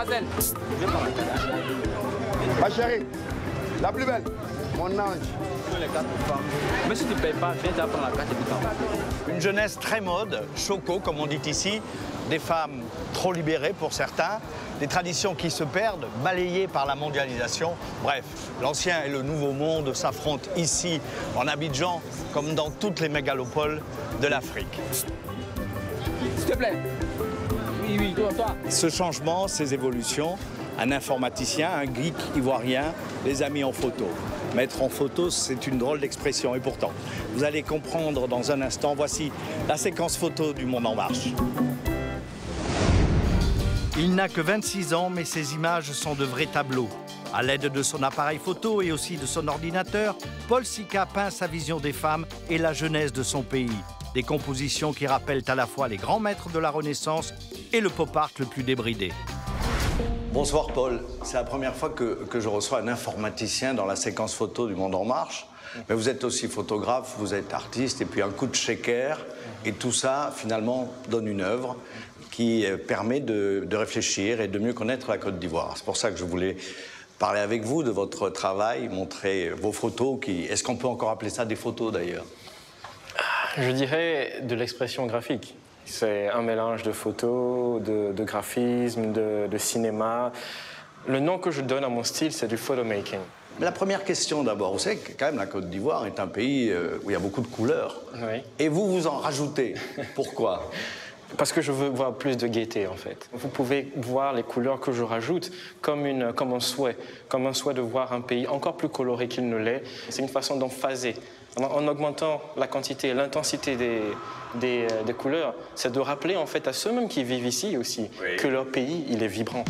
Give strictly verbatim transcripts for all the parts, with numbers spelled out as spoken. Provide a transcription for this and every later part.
Mademoiselle. Ma chérie, la plus belle, mon ange. Mais si tu ne payes pas, viens t'apprendre la carte et tout. Une jeunesse très mode, choco comme on dit ici, des femmes trop libérées pour certains, des traditions qui se perdent, balayées par la mondialisation. Bref, l'ancien et le nouveau monde s'affrontent ici, en Abidjan, comme dans toutes les mégalopoles de l'Afrique. S'il te plaît. Oui, oui, toi, toi. Ce changement, ces évolutions, un informaticien, un geek ivoirien, les a mis en photo. Mettre en photo, c'est une drôle d'expression. Et pourtant, vous allez comprendre dans un instant. Voici la séquence photo du Monde en Marche. Il n'a que vingt-six ans, mais ses images sont de vrais tableaux. À l'aide de son appareil photo et aussi de son ordinateur, Paul Sika peint sa vision des femmes et la jeunesse de son pays. Des compositions qui rappellent à la fois les grands maîtres de la Renaissance et le pop art le plus débridé. Bonsoir Paul, c'est la première fois que, que je reçois un informaticien dans la séquence photo du Monde en Marche. Mais vous êtes aussi photographe, vous êtes artiste, et puis un coup de shaker, et tout ça finalement donne une œuvre qui permet de, de réfléchir et de mieux connaître la Côte d'Ivoire. C'est pour ça que je voulais parler avec vous de votre travail, montrer vos photos. Qui... Est-ce qu'on peut encore appeler ça des photos d'ailleurs? Je dirais de l'expression graphique. C'est un mélange de photos, de, de graphisme, de, de cinéma. Le nom que je donne à mon style, c'est du photomaking. Mais la première question d'abord, vous savez que quand même la Côte d'Ivoire est un pays où il y a beaucoup de couleurs. Oui. Et vous, vous en rajoutez. Pourquoi? Parce que je veux voir plus de gaieté, en fait. Vous pouvez voir les couleurs que je rajoute comme, une, comme un souhait, comme un souhait de voir un pays encore plus coloré qu'il ne l'est. C'est une façon d'emphaser. En, en augmentant la quantité et l'intensité des, des, des couleurs, c'est de rappeler, en fait, à ceux-mêmes qui vivent ici aussi, oui, que leur pays, il est vibrant.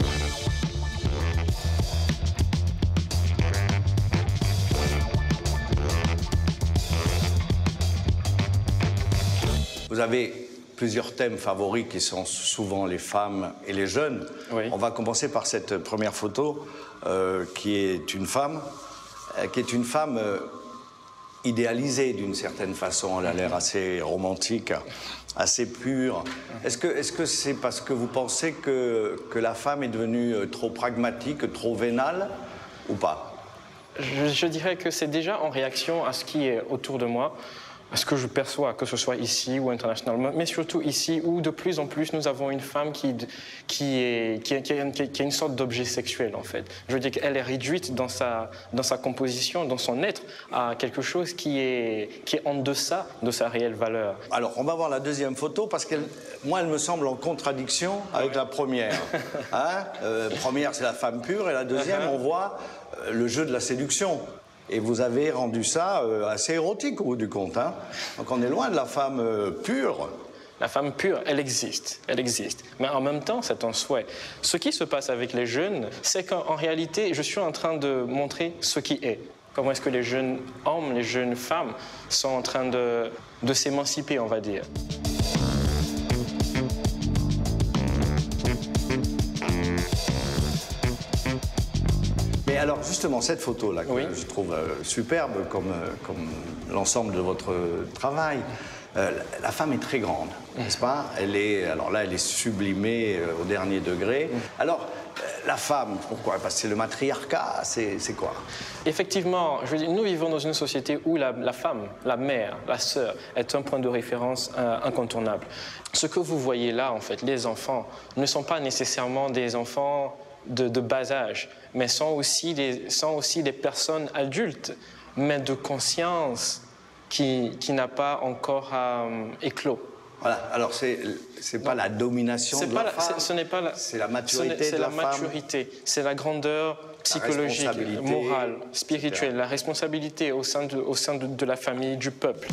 Vous avez plusieurs thèmes favoris qui sont souvent les femmes et les jeunes. Oui. On va commencer par cette première photo euh, qui est une femme, euh, qui est une femme euh, idéalisée d'une certaine façon. Elle a l'air assez romantique, assez pure. Est-ce que est-ce que c'est parce que vous pensez que, que la femme est devenue trop pragmatique, trop vénale ou pas? je, je dirais que c'est déjà en réaction à ce qui est autour de moi, à ce que je perçois, que ce soit ici ou internationalement, mais surtout ici où de plus en plus nous avons une femme qui, qui, est, qui, est, qui, est, qui est une sorte d'objet sexuel en fait. Je veux dire qu'elle est réduite dans sa, dans sa composition, dans son être, à quelque chose qui est, qui est en deçà de sa réelle valeur. Alors on va voir la deuxième photo parce que moi elle me semble en contradiction avec la première. Hein euh, première c'est la femme pure et la deuxième on voit euh, le jeu de la séduction. Et vous avez rendu ça euh, assez érotique au bout du compte. Hein. Donc on est loin de la femme euh, pure. La femme pure, elle existe, elle existe. Mais en même temps, c'est un souhait. Ce qui se passe avec les jeunes, c'est qu'en réalité, je suis en train de montrer ce qui est. Comment est-ce que les jeunes hommes, les jeunes femmes sont en train de, de s'émanciper, on va dire. Mais alors justement, cette photo-là, que oui. je trouve euh, superbe comme, euh, comme l'ensemble de votre travail, euh, la femme est très grande, n'est-ce pas? Elle est, alors là, elle est sublimée euh, au dernier degré. Alors, euh, la femme, pourquoi? Parce que c'est le matriarcat, c'est quoi? Effectivement, je veux dire, nous vivons dans une société où la, la femme, la mère, la sœur, est un point de référence euh, incontournable. Ce que vous voyez là, en fait, les enfants, ne sont pas nécessairement des enfants De, de bas âge, mais sont aussi, des, sont aussi des personnes adultes, mais de conscience qui, qui n'a pas encore euh, éclos. Voilà, alors c'est c'est pas la domination de la, la femme, ce n'est pas la, c'est la maturité de la, la maturité, c'est la grandeur psychologique, la morale, spirituelle, la responsabilité au sein, de, au sein de, de la famille, du peuple.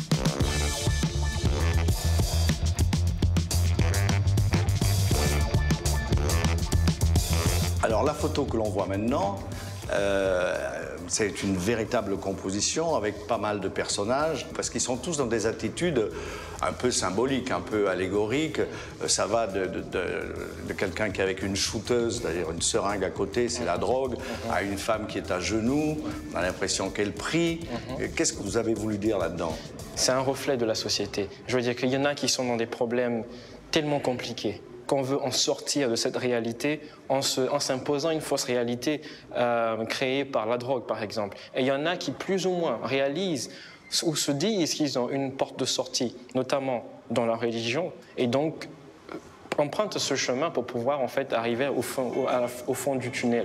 Alors la photo que l'on voit maintenant, euh, c'est une véritable composition avec pas mal de personnages, parce qu'ils sont tous dans des attitudes un peu symboliques, un peu allégoriques. Ça va de, de, de, de quelqu'un qui est avec une shooteuse, c'est-à-dire une seringue à côté, c'est la drogue, à une femme qui est à genoux, on a l'impression qu'elle prie. Qu'est-ce que vous avez voulu dire là-dedans? C'est un reflet de la société. Je veux dire qu'il y en a qui sont dans des problèmes tellement compliqués, qu'on veut en sortir de cette réalité en, se, en s'imposant une fausse réalité euh, créée par la drogue, par exemple. Et il y en a qui, plus ou moins, réalisent ou se disent qu'ils ont une porte de sortie, notamment dans la religion, et donc euh, empruntent ce chemin pour pouvoir en fait arriver au fond, au, à la, au fond du tunnel.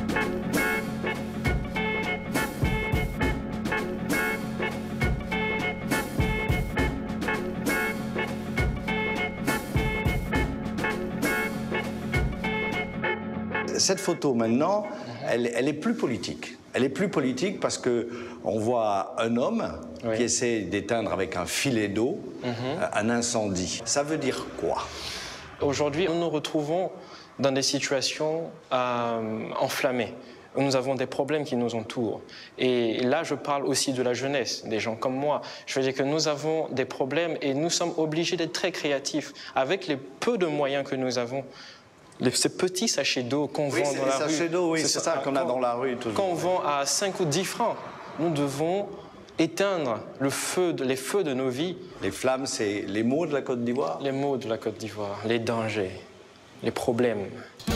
Cette photo maintenant, elle, elle est plus politique. Elle est plus politique parce qu'on voit un homme oui. qui essaie d'éteindre avec un filet d'eau mm-hmm. un incendie. Ça veut dire quoi? Aujourd'hui, nous nous retrouvons dans des situations euh, enflammées. Nous avons des problèmes qui nous entourent. Et là, je parle aussi de la jeunesse, des gens comme moi. Je veux dire que nous avons des problèmes et nous sommes obligés d'être très créatifs avec les peu de moyens que nous avons. Les, ces petits sachets d'eau qu'on oui, vend dans la rue. Sachets d'eau, oui, c'est ça, ça qu'on a dans la rue toujours. Qu'on vend à cinq ou dix francs, nous devons éteindre le feu de, les feux de nos vies. Les flammes, c'est les maux de la Côte d'Ivoire? Les maux de la Côte d'Ivoire, les dangers, les problèmes.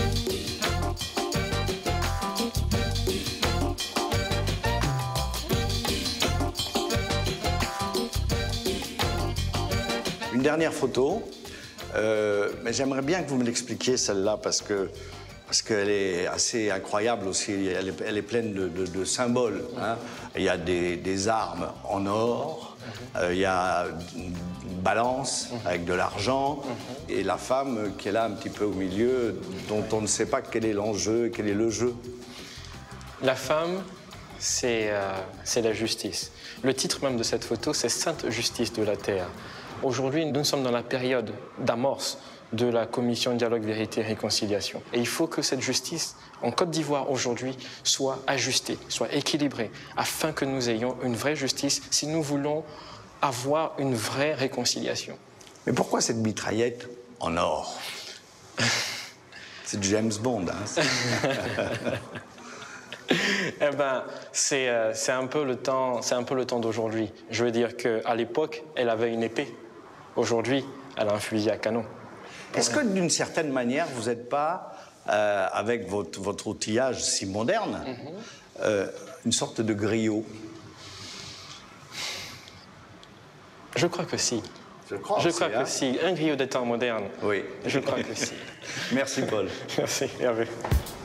Une dernière photo. Euh, mais j'aimerais bien que vous me l'expliquiez, celle-là, parce que parce qu'elle est assez incroyable aussi. Elle est, elle est pleine de, de, de symboles. Hein. Il y a des, des armes en or, euh, il y a une balance avec de l'argent, et la femme qui est là un petit peu au milieu, dont on ne sait pas quel est l'enjeu, quel est le jeu. La femme, c'est euh, c'est la justice. Le titre même de cette photo, c'est « Sainte justice de la terre ». Aujourd'hui, nous sommes dans la période d'amorce de la commission Dialogue, Vérité et Réconciliation. Et il faut que cette justice, en Côte d'Ivoire aujourd'hui, soit ajustée, soit équilibrée, afin que nous ayons une vraie justice si nous voulons avoir une vraie réconciliation. Mais pourquoi cette mitraillette en or? C'est James Bond, hein. Eh ben, c'est euh, c'est un peu le temps, c'est un peu le temps d'aujourd'hui. Je veux dire qu'à l'époque, elle avait une épée. Aujourd'hui, elle a un fusil à canon. Est-ce que d'une certaine manière, vous n'êtes pas, euh, avec votre, votre outillage si moderne, mm-hmm. euh, une sorte de griot? Je crois que si. Je crois, Je aussi, crois hein? que si. Un griot des temps modernes. Oui. Je crois que si. Merci, Paul. Merci, Hervé.